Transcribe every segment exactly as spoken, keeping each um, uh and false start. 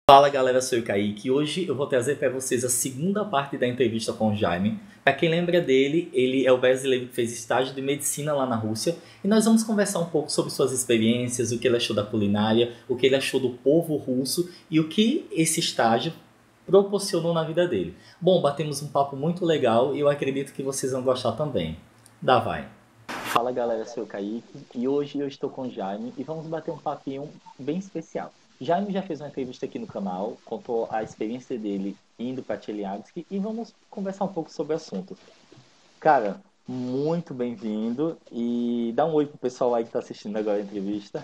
Fala galera, sou o Kaique e hoje eu vou trazer para vocês a segunda parte da entrevista com o Jaime. Para quem lembra dele, ele é o brasileiro que fez estágio de medicina lá na Rússia e nós vamos conversar um pouco sobre suas experiências, o que ele achou da culinária, o que ele achou do povo russo e o que esse estágio proporcionou na vida dele. Bom, batemos um papo muito legal e eu acredito que vocês vão gostar também. Dá vai! Fala galera, sou o Kaique e hoje eu estou com o Jaime e vamos bater um papinho bem especial. Jaime já fez uma entrevista aqui no canal, contou a experiência dele indo para Chelyabinsk e vamos conversar um pouco sobre o assunto. Cara, muito bem-vindo e dá um oi pro pessoal aí que está assistindo agora a entrevista.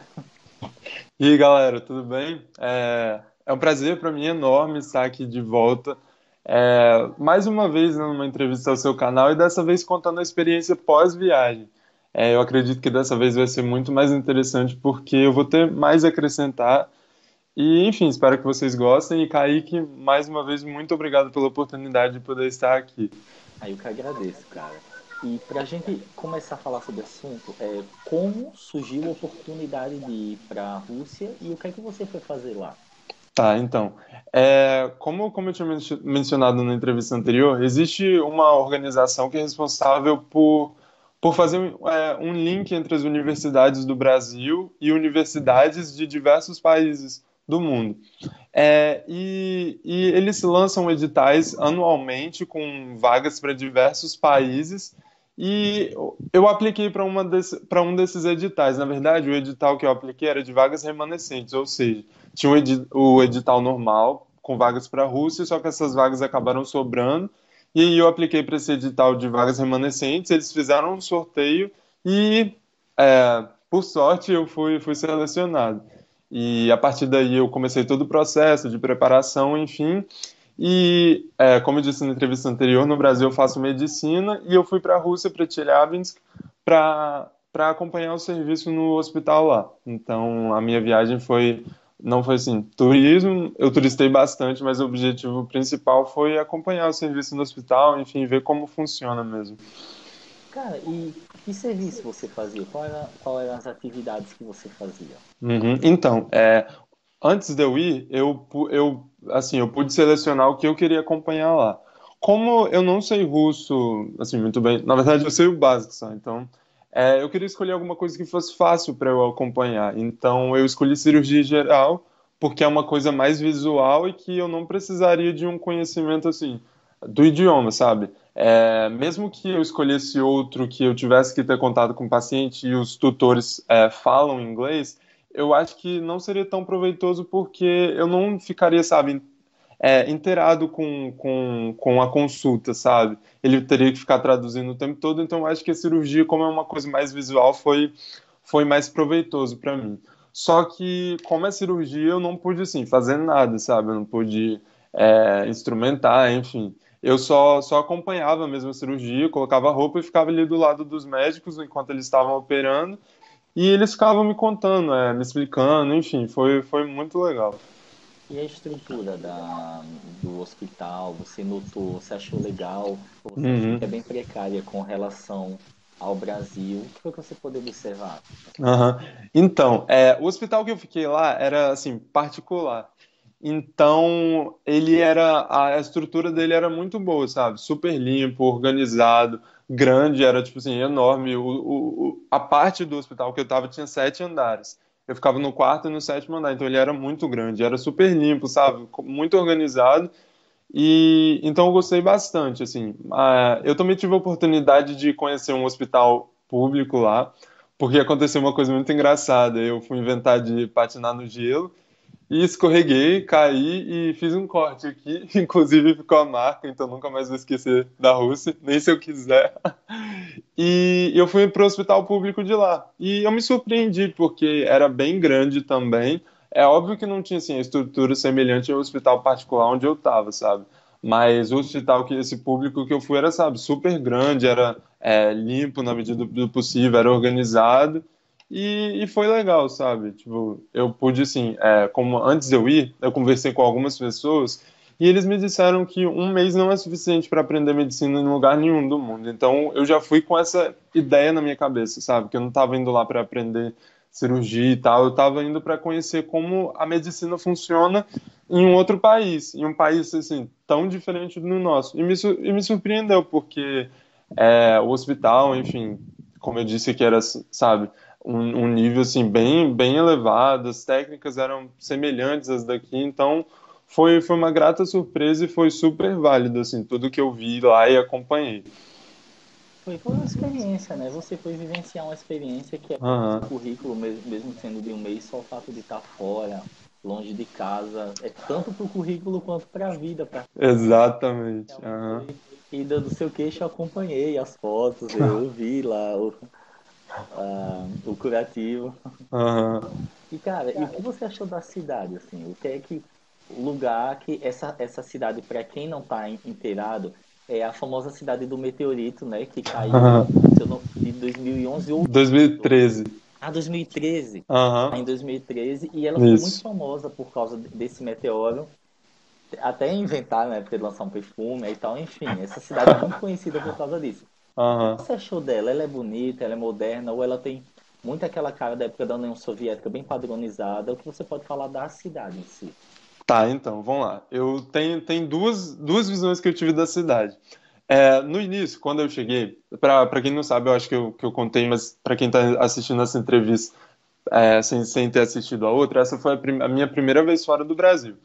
E aí, galera, tudo bem? É, é um prazer para mim enorme estar aqui de volta. É, mais uma vez, né, numa entrevista ao seu canal e dessa vez contando a experiência pós-viagem. É, eu acredito que dessa vez vai ser muito mais interessante porque eu vou ter mais a acrescentar. E, enfim, espero que vocês gostem. E, Kaique, mais uma vez, muito obrigado pela oportunidade de poder estar aqui. Aí eu que agradeço, cara. E para a gente começar a falar sobre o assunto, é, como surgiu a oportunidade de ir para a Rússia e o que é que você foi fazer lá? Tá, então, é, como, como eu tinha men- mencionado na entrevista anterior, existe uma organização que é responsável por, por fazer um, é, um link entre as universidades do Brasil e universidades de diversos países do mundo. É, e, e eles lançam editais anualmente com vagas para diversos países. E eu apliquei para uma desse, para um desses editais. Na verdade, o edital que eu apliquei era de vagas remanescentes, ou seja, tinha o, edi- o edital normal com vagas para a Rússia, só que essas vagas acabaram sobrando. E aí eu apliquei para esse edital de vagas remanescentes. Eles fizeram um sorteio e, é, por sorte, eu fui, fui selecionado. E a partir daí eu comecei todo o processo de preparação, enfim. E, é, como eu disse na entrevista anterior, no Brasil eu faço medicina e eu fui para a Rússia, para Chelyabinsk, para para acompanhar o serviço no hospital lá. Então, a minha viagem foi, não foi assim, turismo, eu turistei bastante, mas o objetivo principal foi acompanhar o serviço no hospital, enfim, ver como funciona mesmo. Cara, e que serviço você fazia? Qual era, qual eram as atividades que você fazia? Uhum. Então, é, antes de eu ir, eu, pu- eu, assim, eu pude selecionar o que eu queria acompanhar lá. Como eu não sei russo, assim, muito bem, na verdade eu sei o básico só, então, é, eu queria escolher alguma coisa que fosse fácil para eu acompanhar. Então, eu escolhi cirurgia geral, porque é uma coisa mais visual e que eu não precisaria de um conhecimento, assim, do idioma, sabe? É, mesmo que eu escolhesse outro que eu tivesse que ter contato com o paciente e os tutores, é, falam inglês, eu acho que não seria tão proveitoso porque eu não ficaria, sabe, é, inteirado com, com, com a consulta, sabe? Ele teria que ficar traduzindo o tempo todo, então eu acho que a cirurgia, como é uma coisa mais visual, foi, foi mais proveitoso para mim. Só que, como é cirurgia, eu não pude, assim, fazer nada, sabe? Eu não pude, é, instrumentar, enfim. Eu só, só acompanhava mesmo a cirurgia, colocava roupa e ficava ali do lado dos médicos enquanto eles estavam operando. E eles ficavam me contando, é, me explicando, enfim, foi, foi muito legal. E a estrutura da, do hospital, você notou, você achou legal, ou você achou que é Uhum. bem precária com relação ao Brasil? O que foi que você pôde observar? Aham. Então, é, o hospital que eu fiquei lá era assim particular. Então, ele era a estrutura dele era muito boa, sabe? Super limpo, organizado, grande, era tipo assim enorme. O, o- o- a parte do hospital que eu tava tinha sete andares. Eu ficava no quarto e no sétimo andar, então ele era muito grande, era super limpo, sabe? Muito organizado. E então eu gostei bastante, assim. Ah, eu também tive a oportunidade de conhecer um hospital público lá, porque aconteceu uma coisa muito engraçada. Eu fui inventar de patinar no gelo e escorreguei, caí e fiz um corte aqui. Inclusive ficou a marca, então nunca mais vou esquecer da Rússia, nem se eu quiser. E eu fui para o hospital público de lá. E eu me surpreendi, porque era bem grande também. É óbvio que não tinha assim, a estrutura semelhante ao hospital particular onde eu estava, sabe? Mas o hospital que esse público que eu fui era, sabe, super grande, era, é, limpo na medida do possível, era organizado. E, e foi legal, sabe? Tipo, eu pude, assim, é, como antes de eu ir, eu conversei com algumas pessoas e eles me disseram que um mês não é suficiente para aprender medicina em lugar nenhum do mundo. Então, eu já fui com essa ideia na minha cabeça, sabe? Que eu não estava indo lá para aprender cirurgia e tal, eu estava indo para conhecer como a medicina funciona em um outro país, em um país assim tão diferente do nosso. E me, su- e me surpreendeu porque é, o hospital, enfim, como eu disse que era, sabe, um, um nível assim bem bem elevado, as técnicas eram semelhantes às daqui, então foi foi uma grata surpresa e foi super válido assim tudo que eu vi lá e acompanhei. Foi, foi uma experiência, né? Você foi vivenciar uma experiência que é o Aham, currículo, mesmo, mesmo sendo de um mês, só o fato de estar fora, longe de casa, é tanto para o currículo quanto para a vida, para exatamente. realmente Aham, foi. E do, do seu queixo eu acompanhei as fotos, eu vi lá o, a, o curativo. aham. E cara, e o que você achou da cidade, assim? O que é que o lugar que essa essa cidade, para quem não está inteirado, é a famosa cidade do meteorito, né? Que caiu, se eu não, de dois mil e onze ou dois mil e doze. dois mil e treze. Ah, dois mil e treze. Aham, Em dois mil e treze, e ela ficou muito isso. famosa por causa desse meteoro. Até inventaram na época de lançar um perfume e tal. Enfim, essa cidade é muito conhecida por causa disso. O que Aham. você achou dela? Ela é bonita, ela é moderna, ou ela tem muito aquela cara da época da União Soviética, bem padronizada? O que você pode falar da cidade em si? Tá, então, vamos lá. Eu tenho, tenho duas, duas visões que eu tive da cidade. É, no início, quando eu cheguei, para para quem não sabe, eu acho que eu, que eu contei, mas para quem está assistindo essa entrevista é, sem, sem ter assistido a outra, essa foi a, prim- a minha primeira vez fora do Brasil.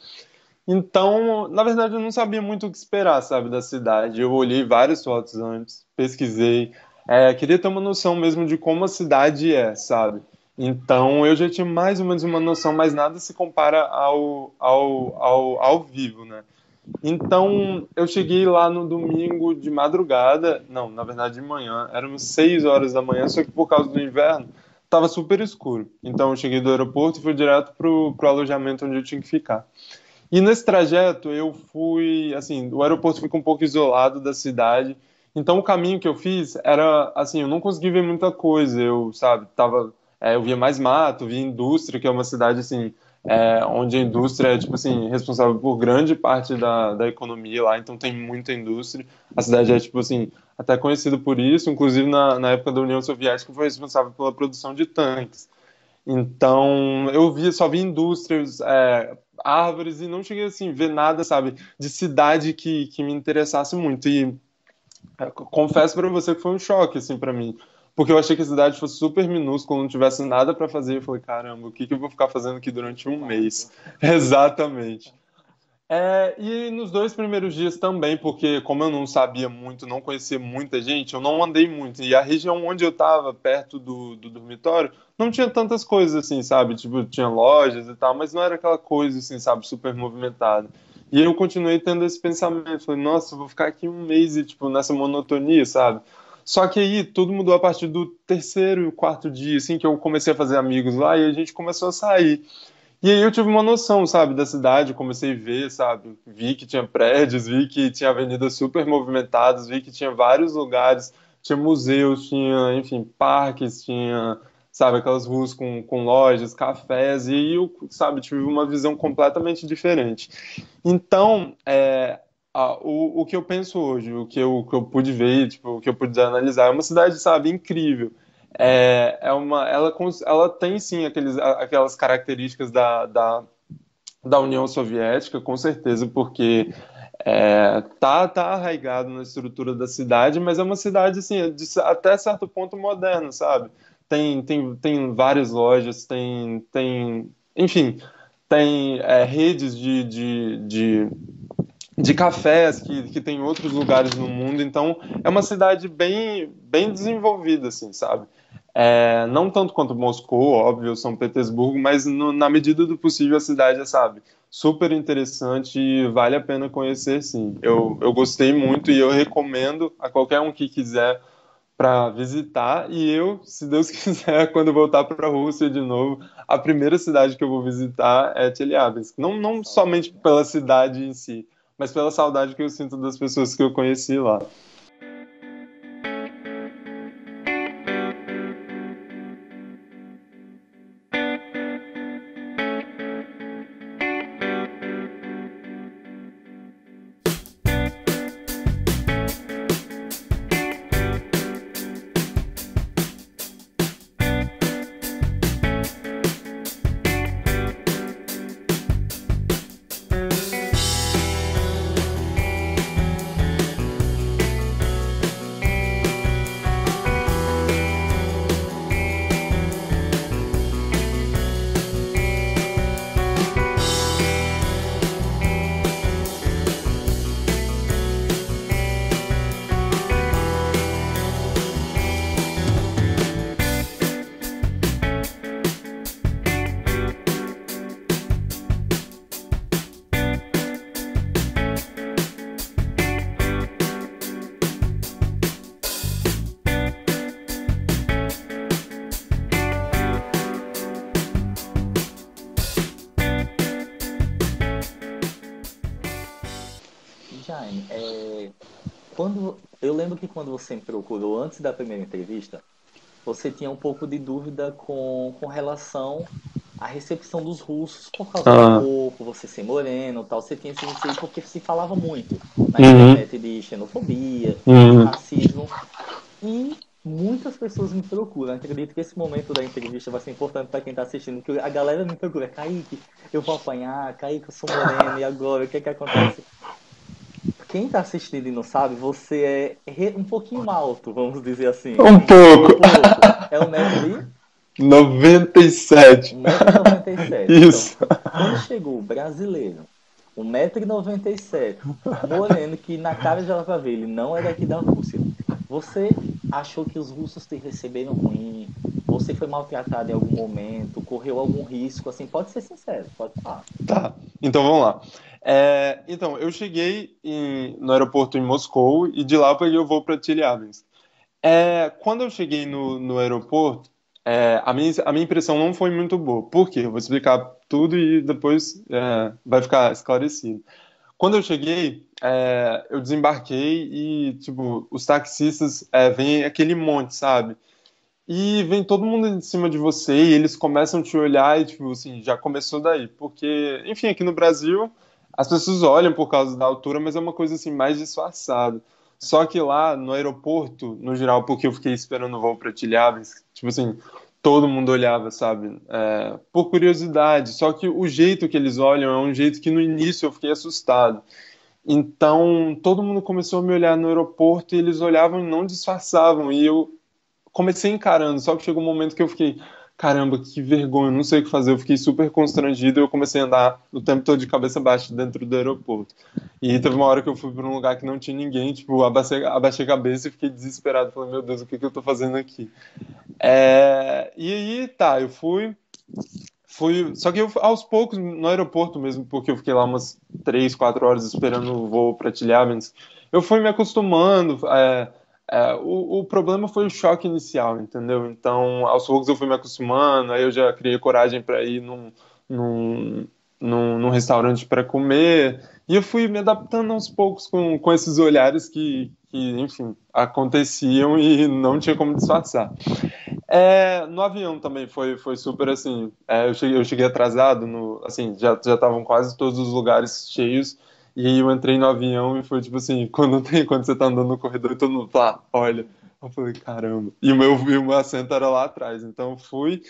Então, na verdade, eu não sabia muito o que esperar, sabe, da cidade. Eu olhei várias fotos antes, pesquisei, é, queria ter uma noção mesmo de como a cidade é, sabe? Então, eu já tinha mais ou menos uma noção, mas nada se compara ao, ao, ao, ao vivo, né? Então, eu cheguei lá no domingo de madrugada, não, na verdade de manhã, eram seis horas da manhã, só que por causa do inverno, estava super escuro. Então, eu cheguei do aeroporto e fui direto pro, pro alojamento onde eu tinha que ficar. E nesse trajeto eu fui, assim, o aeroporto fica um pouco isolado da cidade, então o caminho que eu fiz era, assim, eu não consegui ver muita coisa, eu, sabe, tava, é, eu via mais mato, via indústria, que é uma cidade, assim, é, onde a indústria é, tipo assim, responsável por grande parte da, da economia lá, então tem muita indústria, a cidade é, tipo assim, até conhecida por isso, inclusive na, na época da União Soviética foi responsável pela produção de tanques. Então, eu via, só vi indústrias, é, árvores e não cheguei assim ver nada, sabe, de cidade que, que me interessasse muito. E é, confesso para você que foi um choque assim para mim, porque eu achei que a cidade fosse super minúscula, não tivesse nada para fazer. Eu falei, caramba, o que que eu vou ficar fazendo aqui durante um mês? Exato. Exatamente. É, e nos dois primeiros dias também, porque como eu não sabia muito, não conhecia muita gente, eu não andei muito. E a região onde eu estava, perto do, do dormitório, não tinha tantas coisas assim, sabe? Tipo, tinha lojas e tal, mas não era aquela coisa assim, sabe, super movimentada. E eu continuei tendo esse pensamento, falei, nossa, eu vou ficar aqui um mês e, tipo, nessa monotonia, sabe? Só que aí tudo mudou a partir do terceiro e quarto dia, assim, que eu comecei a fazer amigos lá e a gente começou a sair. E aí eu tive uma noção, sabe, da cidade, comecei a ver, sabe, vi que tinha prédios, vi que tinha avenidas super movimentadas, vi que tinha vários lugares, tinha museus, tinha, enfim, parques, tinha, sabe, aquelas ruas com, com lojas, cafés, e aí eu, sabe, tive uma visão completamente diferente. Então, é, a- o, o que eu penso hoje, o que eu, o que eu pude ver, tipo, o que eu pude analisar, é uma cidade, sabe, incrível. É, é uma, ela, cons- ela tem sim aqueles, a- aquelas características da, da, da União Soviética, com certeza, porque é, tá, tá arraigado na estrutura da cidade, mas é uma cidade assim, de, até certo ponto moderna, sabe? Tem, tem, tem várias lojas, tem, tem, enfim, tem é, redes de, de, de de cafés que, que tem em outros lugares no mundo, então é uma cidade bem, bem desenvolvida, assim, sabe? É, não tanto quanto Moscou, óbvio, São Petersburgo, mas no- na medida do possível a cidade é, sabe, super interessante e vale a pena conhecer, sim. Eu, eu gostei muito e eu recomendo a qualquer um que quiser para visitar. E eu, se Deus quiser, quando eu voltar para a Rússia de novo, a primeira cidade que eu vou visitar é Teliabinsk. Não, não somente Saudade. pela cidade em si, mas pela saudade que eu sinto das pessoas que eu conheci lá. Jaime, é, quando, eu lembro que quando você me procurou antes da primeira entrevista, você tinha um pouco de dúvida com, com relação à recepção dos russos por causa do Ah, corpo, você ser moreno e tal. Você tinha esse receio porque se falava muito na uhum, internet de xenofobia, de uhum. racismo. E muitas pessoas me procuram. Acredito que esse momento da entrevista vai ser importante para quem está assistindo, porque a galera me procura. Kaique, eu vou apanhar. Kaique, eu sou moreno. E agora? O que é que acontece? Quem está assistindo e não sabe, você é re- um pouquinho alto, vamos dizer assim. Um Um pouco. pouco. É um metro e noventa e sete. um metro e noventa e sete. Então, Isso. quando chegou o brasileiro, um metro e noventa e sete, moreno, que na cara já dá pra ver, ele não é daqui da Rússia. Você achou que os russos te receberam ruim? Você foi maltratado em algum momento? Correu algum risco? Assim, pode ser sincero, pode falar. Tá, então vamos lá. É, então, eu cheguei em- no aeroporto em Moscou e de lá eu peguei o voo para Chelyabinsk. É, quando eu cheguei no, no aeroporto, é, a minha, a minha impressão não foi muito boa. Por quê? Eu vou explicar tudo e depois é, vai ficar esclarecido. Quando eu cheguei, é, eu desembarquei e, tipo, os taxistas é, vêm aquele monte, sabe? E vem todo mundo em cima de você e eles começam a te olhar e, tipo, assim, já começou daí. Porque, enfim, aqui no Brasil, as pessoas olham por causa da altura, mas é uma coisa, assim, mais disfarçada. Só que lá no aeroporto, no geral, porque eu fiquei esperando o voo para Tilhavens, tipo assim, todo mundo olhava, sabe? É, por curiosidade. Só que o jeito que eles olham é um jeito que no início eu fiquei assustado. Então, todo mundo começou a me olhar no aeroporto e eles olhavam e não disfarçavam. E eu comecei encarando, só que chegou um momento que eu fiquei, caramba, que vergonha, não sei o que fazer. Eu fiquei super constrangido e eu comecei a andar o tempo todo de cabeça baixa dentro do aeroporto. E teve uma hora que eu fui para um lugar que não tinha ninguém, tipo, abaixei, abaixei a cabeça e fiquei desesperado. Falei, meu Deus, o que que eu tô fazendo aqui? É, e aí, tá, eu fui, fui, só que eu, aos poucos, no aeroporto mesmo, porque eu fiquei lá umas três, quatro horas esperando o voo para Tilhamenes, eu fui me acostumando. É, é, o, o problema foi o choque inicial, entendeu? Então, aos poucos eu fui me acostumando, aí eu já criei coragem para ir num, num, num, num restaurante para comer, e eu fui me adaptando aos poucos com, com esses olhares que, que, enfim, aconteciam e não tinha como disfarçar. É, no avião também foi, foi super assim. É, eu cheguei, eu cheguei atrasado, no, assim, já já estavam quase todos os lugares cheios. E aí eu entrei no avião e foi tipo assim, quando tem, quando você tá andando no corredor e todo mundo lá, olha. Eu falei, caramba. E o meu, e o meu assento era lá atrás, então fui.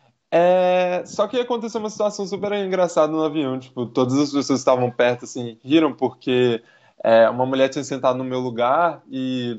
É, só que aconteceu uma situação super engraçada no avião. Tipo, todas as pessoas que estavam perto, assim, riram porque é, uma mulher tinha sentado no meu lugar e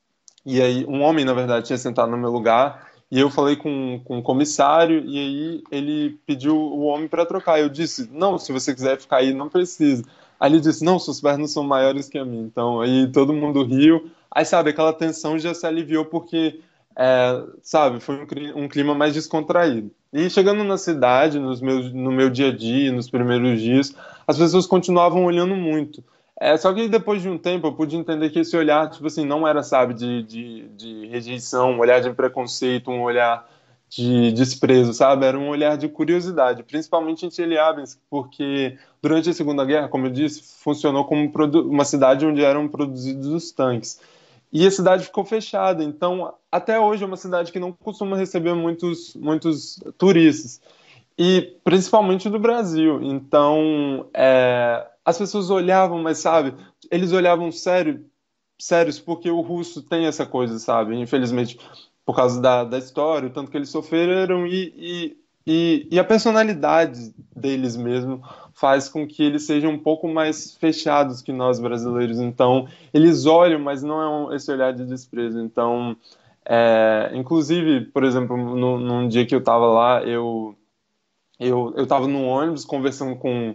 e aí, um homem, na verdade, tinha sentado no meu lugar, e eu falei com, com o comissário, e aí ele pediu o homem para trocar. Eu disse, não, se você quiser ficar aí, não precisa. Aí ele disse, não, suas pernas são maiores que a minha. Então, aí todo mundo riu. Aí, sabe, aquela tensão já se aliviou porque, é, sabe, foi um, cri- um clima mais descontraído. E chegando na cidade, nos meus, no meu dia a dia, nos primeiros dias, as pessoas continuavam olhando muito. É, só que depois de um tempo eu pude entender que esse olhar, tipo assim, não era, sabe, de, de, de rejeição, um olhar de preconceito, um olhar de desprezo, sabe? Era um olhar de curiosidade, principalmente em Chelyabinsk, porque durante a Segunda Guerra, como eu disse, funcionou como produ- uma cidade onde eram produzidos os tanques. E a cidade ficou fechada, então até hoje é uma cidade que não costuma receber muitos, muitos turistas e principalmente do Brasil. Então, é, as pessoas olhavam, mas sabe, eles olhavam sério, sérios, porque o russo tem essa coisa, sabe? Infelizmente, por causa da, da história, o tanto que eles sofreram e, e, e, e a personalidade deles mesmo faz com que eles sejam um pouco mais fechados que nós brasileiros. Então, eles olham, mas não é um, esse olhar de desprezo. Então, é, inclusive, por exemplo, no, num dia que eu estava lá, eu eu, eu tava no ônibus conversando com,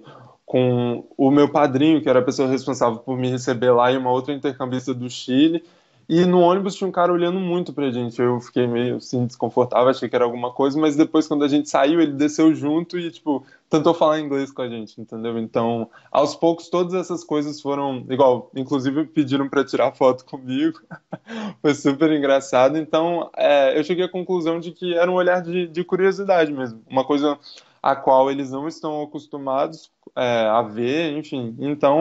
com o meu padrinho, que era a pessoa responsável por me receber lá, e uma outra intercambista do Chile. E no ônibus tinha um cara olhando muito pra gente. Eu fiquei meio assim, desconfortável, achei que era alguma coisa, mas depois, quando a gente saiu, ele desceu junto e, tipo, tentou falar inglês com a gente, entendeu? Então, aos poucos, todas essas coisas foram. Igual, inclusive pediram pra tirar foto comigo. Foi super engraçado. Então, é, eu cheguei à conclusão de que era um olhar de, de curiosidade mesmo. Uma coisa a qual eles não estão acostumados é, a ver, enfim. Então,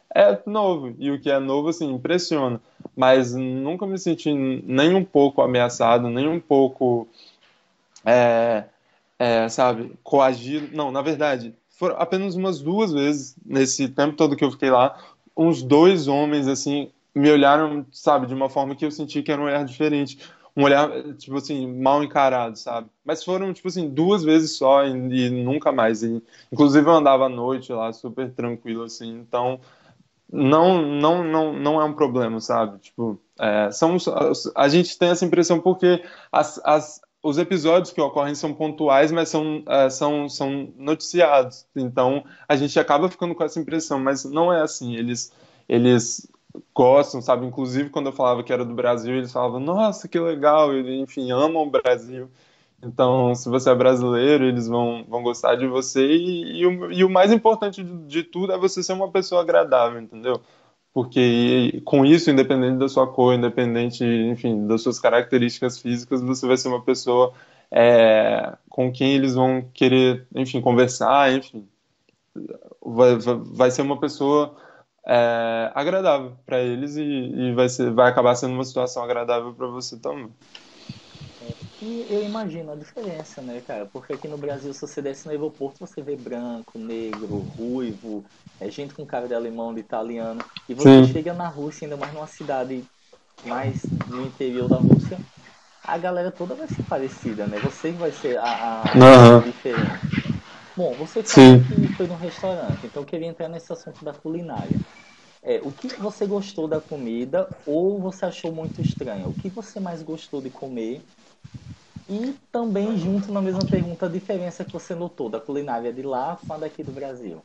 é novo, e o que é novo, assim, impressiona. Mas nunca me senti nem um pouco ameaçado, nem um pouco, é, é, sabe, coagido. Não, na verdade, foram apenas umas duas vezes, nesse tempo todo que eu fiquei lá, uns dois homens, assim, me olharam, sabe, de uma forma que eu senti que era um olhar diferente. Um olhar, tipo assim, mal encarado, sabe? Mas foram, tipo assim, duas vezes só e, e nunca mais. E, inclusive, eu andava à noite lá, super tranquilo, assim. Então, não, não, não, não é um problema, sabe? Tipo, é, são, a gente tem essa impressão porque as, as, os episódios que ocorrem são pontuais, mas são, é, são, são noticiados. Então, a gente acaba ficando com essa impressão, mas não é assim. Eles, eles gostam, sabe? Inclusive, quando eu falava que era do Brasil, eles falavam, nossa, que legal, e, enfim, amam o Brasil. Então, se você é brasileiro, eles vão, vão gostar de você. E, e o, e o mais importante de, de tudo é você ser uma pessoa agradável, entendeu? Porque com isso, independente da sua cor, independente, enfim, das suas características físicas, você vai ser uma pessoa é, com quem eles vão querer, enfim, conversar, enfim, vai, vai, vai ser uma pessoa é, agradável para eles e, e vai ser, vai acabar sendo uma situação agradável para você também. E eu imagino a diferença, né, cara? Porque aqui no Brasil, se você desce no aeroporto, você vê branco, negro, ruivo, é, gente com cara de alemão, de italiano. E você Sim. chega na Rússia, ainda mais numa cidade mais no interior da Rússia, a galera toda vai ser parecida, né? Você vai ser a, a Aham. diferente. Bom, você falou Sim. que foi num restaurante, então eu queria entrar nesse assunto da culinária. É, o que você gostou da comida ou você achou muito estranho? O que você mais gostou de comer? E também, junto na mesma pergunta, a diferença que você notou da culinária de lá com a daqui do Brasil.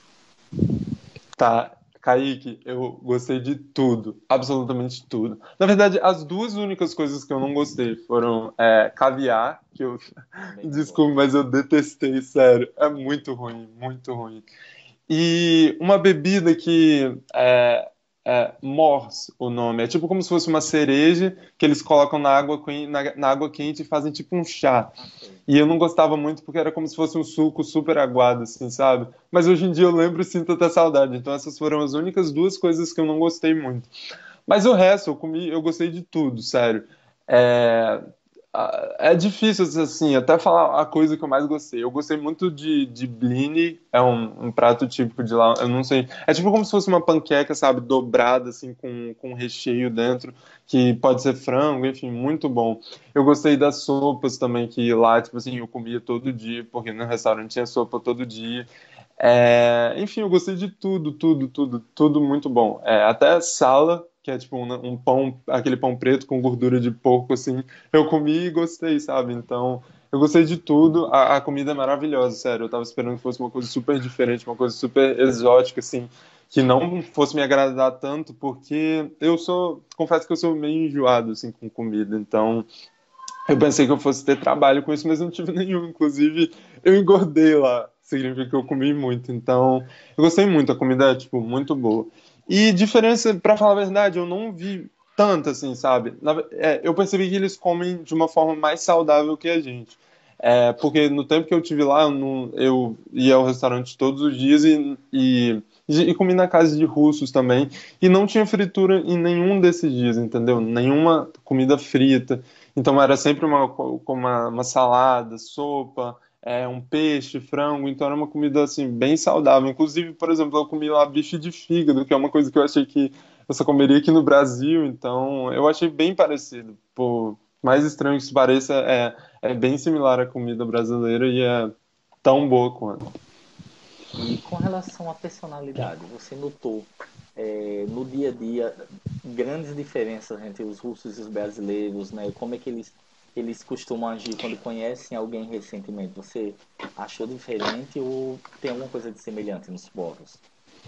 Tá, Kaique, eu gostei de tudo, absolutamente tudo. Na verdade, as duas únicas coisas que eu não gostei foram é, caviar, que eu, Também não desculpa, gosto. mas eu detestei, sério, é muito ruim, muito ruim. E uma bebida que é, é Mors, o nome. É tipo como se fosse uma cereja que eles colocam na água, quen- na, na água quente e fazem tipo um chá. Ah, sei. E eu não gostava muito porque era como se fosse um suco super aguado, assim, sabe? Mas hoje em dia eu lembro e sinto até saudade. Então essas foram as únicas duas coisas que eu não gostei muito. Mas o resto, eu comi, eu gostei de tudo, sério. É, ah, é difícil, assim, até falar a coisa que eu mais gostei. Eu gostei muito de, de blini, é um, um prato típico de lá, eu não sei. É tipo como se fosse uma panqueca, sabe, dobrada, assim, com, com recheio dentro, que pode ser frango, enfim, muito bom. Eu gostei das sopas também, que lá, tipo assim, eu comia todo dia, porque no restaurante tinha sopa todo dia. É, enfim, eu gostei de tudo, tudo, tudo, tudo muito bom. É, até sala, que é tipo um, um pão, aquele pão preto com gordura de porco, assim, eu comi e gostei, sabe? Então, eu gostei de tudo. A, a comida é maravilhosa, sério. Eu tava esperando que fosse uma coisa super diferente, uma coisa super exótica, assim, que não fosse me agradar tanto, porque eu sou, confesso que eu sou meio enjoado, assim, com comida. Então, eu pensei que eu fosse ter trabalho com isso, mas não tive nenhum. Inclusive, eu engordei lá. Significa que eu comi muito. Então, eu gostei muito. A comida é, tipo, muito boa. E diferença, pra falar a verdade, eu não vi tanta, assim, sabe? Na- é, eu percebi que eles comem de uma forma mais saudável que a gente. É, porque no tempo que eu tive lá, eu, não- eu ia ao restaurante todos os dias e, e, e comi na casa de russos também. E não tinha fritura em nenhum desses dias, entendeu? Nenhuma comida frita. Então era sempre uma, uma, uma salada, sopa, é, um peixe, frango. Então era uma comida assim bem saudável. Inclusive, por exemplo, eu comi lá bife de fígado, que é uma coisa que eu achei que eu só comeria aqui no Brasil. Então eu achei bem parecido. Por mais estranho que isso pareça, é, é bem similar à comida brasileira e é tão boa quanto. E com relação à personalidade, você notou é, no dia a dia grandes diferenças entre os russos e os brasileiros, né? Como é que eles, eles costumam agir quando conhecem alguém recentemente? Você achou diferente ou tem alguma coisa de semelhante nos povos?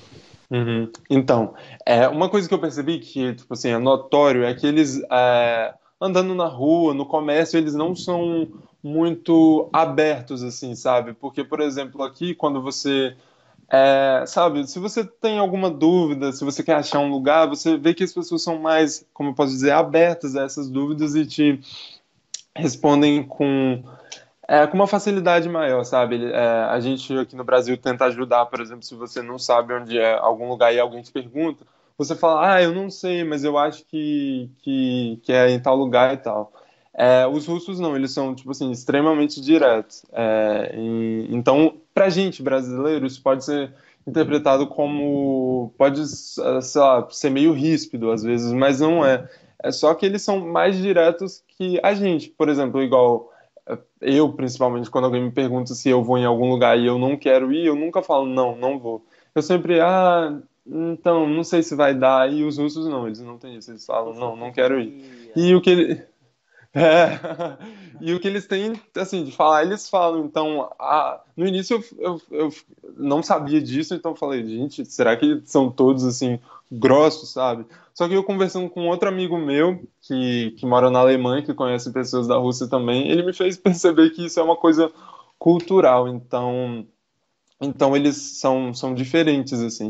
Uhum. Então, é, uma coisa que eu percebi que, tipo assim, é notório é que eles, é, andando na rua, no comércio, eles não são muito abertos, assim, sabe? Porque, por exemplo, aqui, quando você, é, sabe, se você tem alguma dúvida, se você quer achar um lugar, você vê que as pessoas são mais, como eu posso dizer, abertas a essas dúvidas e te respondem com é, com uma facilidade maior, sabe? Ele- é, a gente aqui no Brasil tenta ajudar, por exemplo, se você não sabe onde é algum lugar e alguém te pergunta, você fala, ah, eu não sei, mas eu acho que, que, que é em tal lugar e tal. É, os russos não, eles são, tipo assim, extremamente diretos. É, e- então, pra gente, brasileiro, isso pode ser interpretado como, pode, eh, sei lá, ser meio ríspido às vezes, mas não é. É só que eles são mais diretos que a gente. Por exemplo, igual eu, principalmente, quando alguém me pergunta se eu vou em algum lugar e eu não quero ir, eu nunca falo, não, não vou. Eu sempre, ah, então, não sei se vai dar. E os russos não, eles não têm isso, eles falam, Você não, não quero ir. poderia. E o que ele... É. E o que eles têm, assim, de falar, eles falam. Então, a... no início eu, eu, eu não sabia disso, então eu falei, gente, será que são todos, assim, grossos, sabe? Só que eu conversando com outro amigo meu, que, que mora na Alemanha, que conhece pessoas da Rússia também, ele me fez perceber que isso é uma coisa cultural, então, então eles são, são diferentes, assim.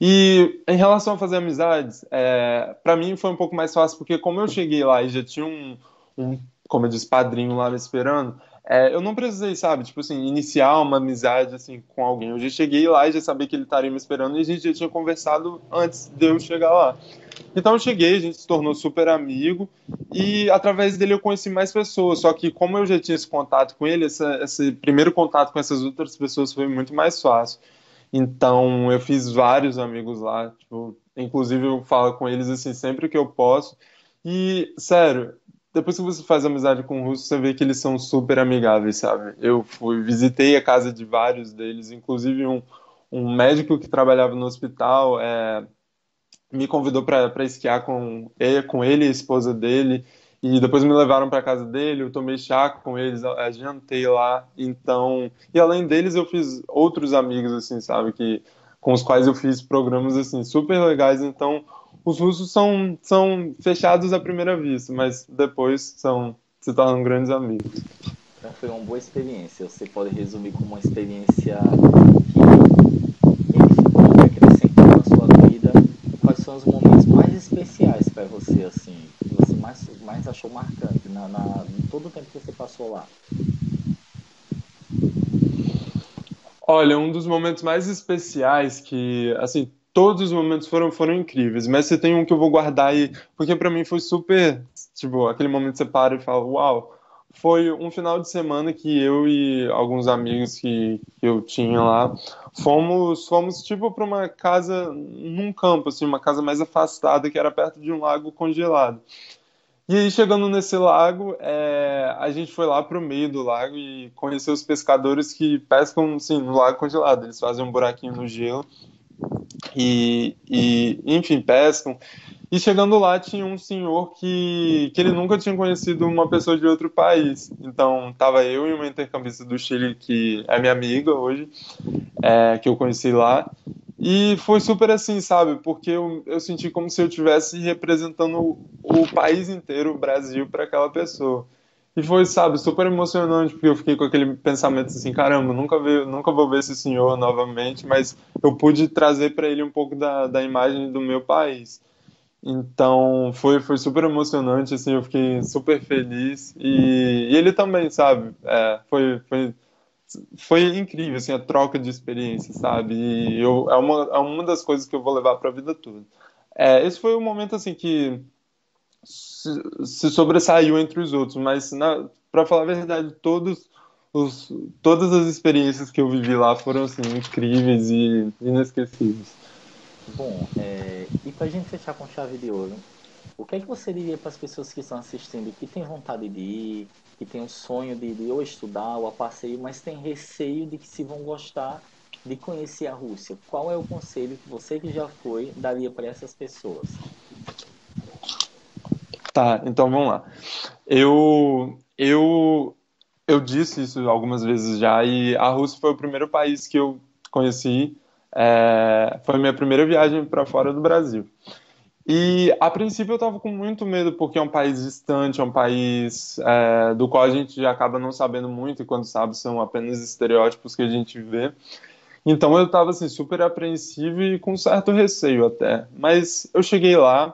E em relação a fazer amizades, é, para mim foi um pouco mais fácil, porque como eu cheguei lá e já tinha um, um como eu disse, padrinho lá me esperando, é, eu não precisei, sabe, tipo assim, iniciar uma amizade, assim, com alguém. Eu já cheguei lá e já sabia que ele estaria me esperando e a gente já tinha conversado antes de eu chegar lá. Então eu cheguei, a gente se tornou super amigo e através dele eu conheci mais pessoas. Só que como eu já tinha esse contato com ele, essa, esse primeiro contato com essas outras pessoas foi muito mais fácil. Então eu fiz vários amigos lá, tipo, inclusive eu falo com eles assim sempre que eu posso. E sério, depois que você faz amizade com o russo, você vê que eles são super amigáveis, sabe? Eu fui, visitei a casa de vários deles, inclusive um, um médico que trabalhava no hospital. É, me convidou para esquiar com ele, com ele e a esposa dele. E depois me levaram para casa dele, eu tomei chá com eles, eu, eu jantei lá. Então, e além deles eu fiz outros amigos assim, sabe, que com os quais eu fiz programas assim super legais. Então, os russos são são fechados à primeira vista, mas depois são se tornam grandes amigos. Então foi uma boa experiência. Você pode resumir como uma experiência que edificou, que acrescentou na sua vida. E quais são os momentos mais especiais para você, assim, que você mais, mais achou marcante na, na, em todo o tempo que você passou lá? Olha, um dos momentos mais especiais que, assim, todos os momentos foram, foram incríveis, mas você tem um que eu vou guardar aí, porque pra mim foi super, tipo, aquele momento que você para e fala, uau, foi um final de semana que eu e alguns amigos que, que eu tinha lá, fomos, fomos, tipo, pra uma casa num campo, assim, uma casa mais afastada, que era perto de um lago congelado. E aí, chegando nesse lago, é, a gente foi lá pro meio do lago e conheceu os pescadores que pescam, assim, no lago congelado. Eles fazem um buraquinho no gelo e, e, enfim, pescam. E chegando lá, tinha um senhor que, que ele nunca tinha conhecido uma pessoa de outro país. Então, tava eu e uma intercambista do Chile, que é minha amiga hoje, é, que eu conheci lá. E foi super assim, sabe? Porque eu, eu senti como se eu estivesse representando o, o país inteiro, o Brasil, para aquela pessoa. E foi, sabe, super emocionante, porque eu fiquei com aquele pensamento assim, caramba, nunca, vi, nunca vou ver esse senhor novamente, mas eu pude trazer para ele um pouco da, da imagem do meu país. Então, foi, foi super emocionante, assim, eu fiquei super feliz. E, e ele também, sabe? É, foi, foi foi incrível, assim, a troca de experiência, sabe? E eu, é uma, é uma das coisas que eu vou levar para a vida toda. É, esse foi o momento, assim, que se, se sobressaiu entre os outros, mas, para falar a verdade, todos os, todas as experiências que eu vivi lá foram, assim, incríveis e inesquecíveis. Bom, é, e para a gente fechar com chave de ouro, o que é que você diria para as pessoas que estão assistindo, que têm vontade de ir, que têm um sonho de, de ou estudar ou a passeio, mas têm receio de que se vão gostar de conhecer a Rússia? Qual é o conselho que você que já foi daria para essas pessoas? Tá, então vamos lá. Eu, eu, eu disse isso algumas vezes já, e a Rússia foi o primeiro país que eu conheci. É, foi a minha primeira viagem para fora do Brasil. E a princípio eu estava com muito medo, porque é um país distante, é um país é, do qual a gente já acaba não sabendo muito, e quando sabe são apenas estereótipos que a gente vê. Então eu estava assim, super apreensivo e com certo receio até. Mas eu cheguei lá,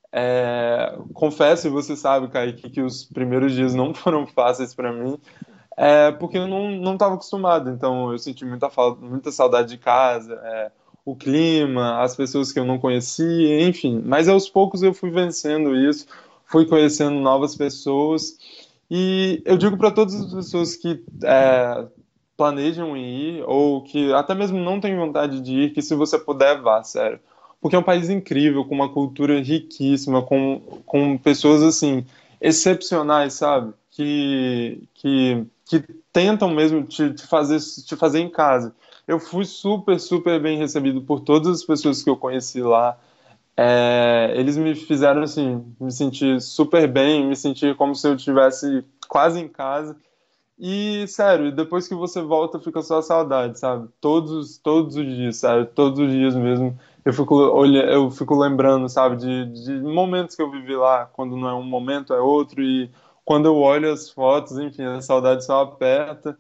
é, confesso, e você sabe, Kaique, que os primeiros dias não foram fáceis para mim. é, porque eu não não estava acostumado. Então eu senti muita falta, muita saudade de casa, é, o clima, as pessoas que eu não conhecia, enfim. Mas aos poucos eu fui vencendo isso, fui conhecendo novas pessoas. E eu digo para todas as pessoas que é, planejam em ir, ou que até mesmo não têm vontade de ir, que se você puder, vá, sério. Porque é um país incrível, com uma cultura riquíssima, com, com pessoas, assim, excepcionais, sabe? Que, que, que tentam mesmo te, te fazer, te fazer em casa. Eu fui super, super bem recebido por todas as pessoas que eu conheci lá. É, eles me fizeram assim, me sentir super bem, me sentir como se eu estivesse quase em casa. E, sério, depois que você volta, fica só a saudade, sabe? Todos, todos os dias, sabe? Todos os dias mesmo. Eu fico, olha, eu fico lembrando, sabe, de, de momentos que eu vivi lá. Quando não é um momento, é outro. E quando eu olho as fotos, enfim, a saudade só aperta.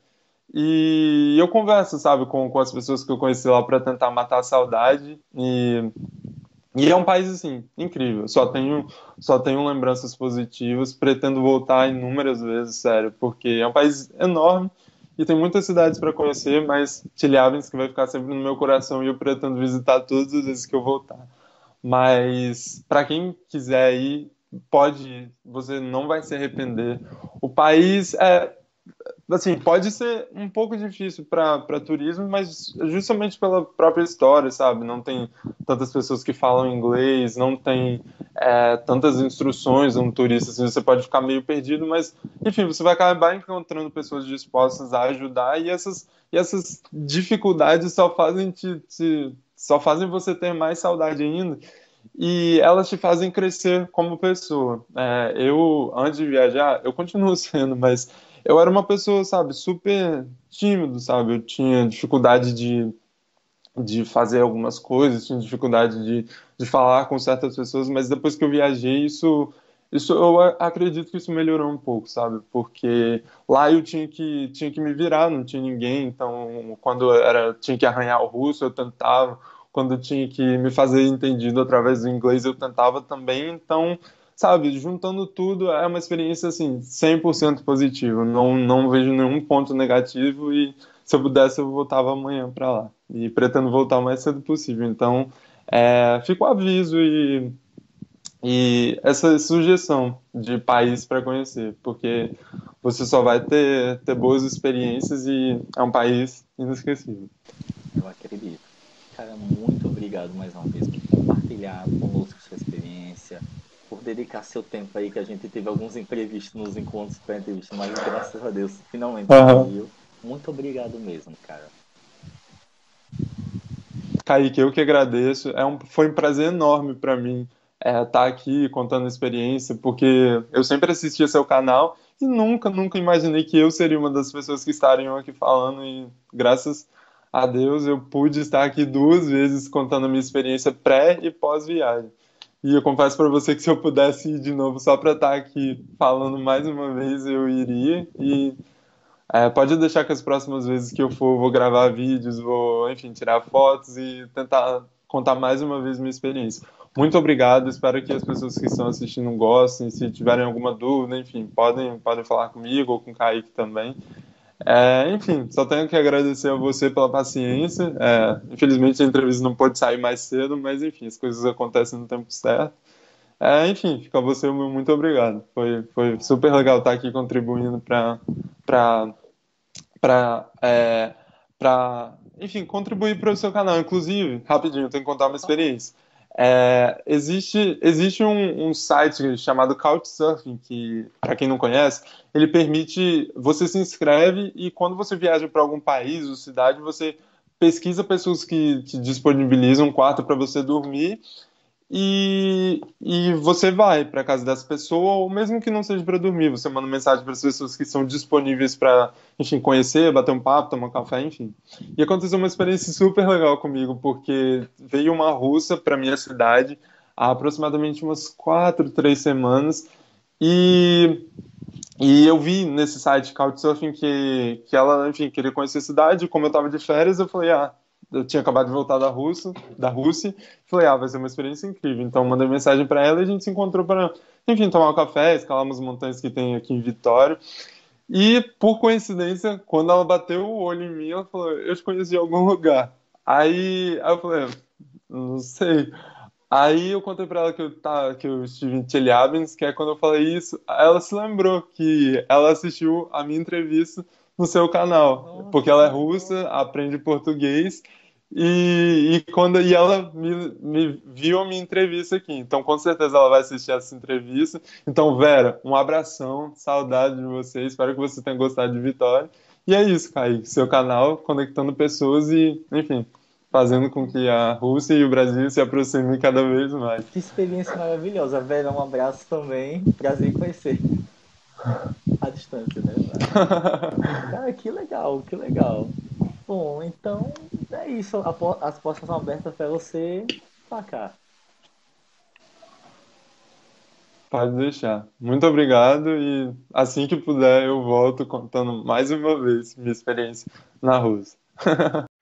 E eu converso, sabe, com, com as pessoas que eu conheci lá para tentar matar a saudade. E e é um país, assim, incrível. Só tenho, só tenho lembranças positivas. Pretendo voltar inúmeras vezes, sério, porque é um país enorme e tem muitas cidades para conhecer, mas Chelyabinsk vai ficar sempre no meu coração e eu pretendo visitar todas as vezes que eu voltar. Mas para quem quiser ir, pode ir. Você não vai se arrepender. O país é assim, pode ser um pouco difícil para para turismo, mas justamente pela própria história, sabe? Não tem tantas pessoas que falam inglês, não tem é, tantas instruções um turista, assim, você pode ficar meio perdido, mas enfim, você vai acabar encontrando pessoas dispostas a ajudar e essas e essas dificuldades só fazem te, te só fazem você ter mais saudade ainda e elas te fazem crescer como pessoa. É, eu, antes de viajar, eu continuo sendo, mas eu era uma pessoa, sabe, super tímido, sabe? Eu tinha dificuldade de, de fazer algumas coisas, tinha dificuldade de, de falar com certas pessoas, mas depois que eu viajei, isso, isso eu a- acredito que isso melhorou um pouco, sabe? Porque lá eu tinha que, tinha que me virar, não tinha ninguém, então quando eu era, tinha que arranhar o russo, eu tentava, quando eu tinha que me fazer entendido através do inglês, eu tentava também, então, sabe, juntando tudo, é uma experiência, assim, cem por cento positiva, não, não vejo nenhum ponto negativo e se eu pudesse eu voltava amanhã para lá e pretendo voltar o mais cedo possível. Então, é, fica o aviso e, e essa sugestão de país para conhecer, porque você só vai ter, ter boas experiências e é um país inesquecível. Eu acredito. Cara, muito obrigado mais uma vez por compartilhar conosco sua experiência, por dedicar seu tempo aí, que a gente teve alguns imprevistos nos encontros pré-entrevista, mas graças a Deus finalmente Aham. fluiu. Muito obrigado mesmo, cara. Kaique, eu que agradeço. É um, foi um prazer enorme para mim estar aqui contando a experiência, porque eu sempre assistia seu canal e nunca, nunca imaginei que eu seria uma das pessoas que estariam aqui falando. E graças a Deus eu pude estar aqui duas vezes contando a minha experiência pré e pós-viagem. E eu confesso para você que se eu pudesse ir de novo só para estar aqui falando mais uma vez, eu iria. E é, pode deixar que as próximas vezes que eu for, vou gravar vídeos, vou, enfim, tirar fotos e tentar contar mais uma vez minha experiência. Muito obrigado, espero que as pessoas que estão assistindo gostem. Se tiverem alguma dúvida, enfim, podem, podem falar comigo ou com o Kaique também. É, enfim, só tenho que agradecer a você pela paciência. É, infelizmente a entrevista não pôde sair mais cedo, mas enfim, as coisas acontecem no tempo certo. É, enfim, fica a você o meu muito obrigado. Foi, foi super legal estar aqui contribuindo para para é, para enfim contribuir para o seu canal. Inclusive, rapidinho, eu tenho que contar uma Por favor. experiência. É, existe existe um, um site chamado Couchsurfing que, para quem não conhece, ele permite você se inscreve e quando você viaja para algum país ou cidade, você pesquisa pessoas que te disponibilizam um quarto para você dormir e, e você vai para casa dessa pessoa, ou mesmo que não seja para dormir, você manda mensagem para as pessoas que são disponíveis para, enfim, conhecer, bater um papo, tomar um café, enfim. E aconteceu uma experiência super legal comigo, porque veio uma russa para minha cidade há aproximadamente umas quatro, três semanas, e e eu vi nesse site Couchsurfing que, que ela, enfim, queria conhecer a cidade. Como eu estava de férias, eu falei, ah, eu tinha acabado de voltar da Rússia, da Rússia. Falei, ah, vai ser uma experiência incrível. Então, mandei mensagem para ela e a gente se encontrou para, enfim, tomar um café, escalar umas montanhas que tem aqui em Vitória. E, por coincidência, quando ela bateu o olho em mim, ela falou, eu te conheci de algum lugar. Aí, aí eu falei, não sei. Aí eu contei pra ela que eu, tá, que eu estive em Chelyabinsk, que é quando eu falei isso, ela se lembrou que ela assistiu a minha entrevista no seu canal, Nossa, porque que ela é legal. russa, aprende português, e, e quando e ela me, me viu a minha entrevista aqui. Então, com certeza ela vai assistir essa entrevista. Então, Vera, um abração, saudade de você, espero que você tenha gostado de Vitória. E é isso, Kaique, seu canal conectando pessoas e, enfim, fazendo com que a Rússia e o Brasil se aproximem cada vez mais. Que experiência maravilhosa. Vera, um abraço também. Prazer em conhecer. À distância, né? Mas, cara, que legal, que legal. Bom, então é isso. A po- As portas são abertas para você pra cá. Pode deixar. Muito obrigado e assim que puder eu volto contando mais uma vez minha experiência na Rússia.